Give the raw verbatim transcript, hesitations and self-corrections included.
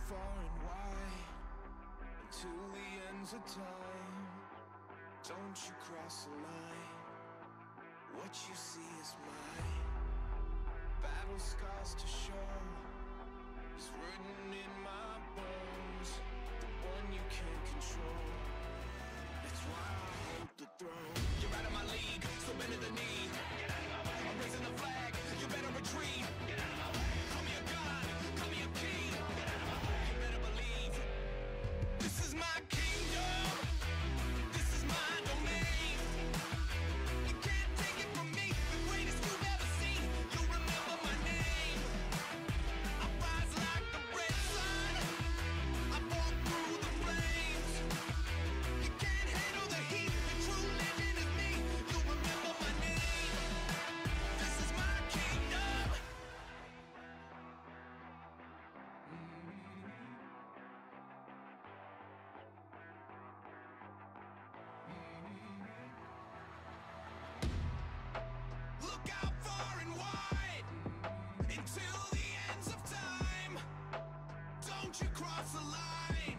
far and wide until the ends of time. Don't you cross the line. What you see is mine. Battle scars to show is written in my bones. The one you can't control. That's why I hold the throne. You're out of my league, so bend to the knee. Get out of my way. I'm raising the flag, you better retreat. Get out of my way. Call me a god, call me a king. Get out of my way. You better believe this is my kingdom. This is my domain. You can't take it from me. The greatest you've ever seen. You'll remember my name. I rise like the red sun. I walk through the flames. You can't handle the heat. The true legend is me. You'll remember my name. This is my kingdom. Look out far and wide until the ends of time. Don't you cross the line.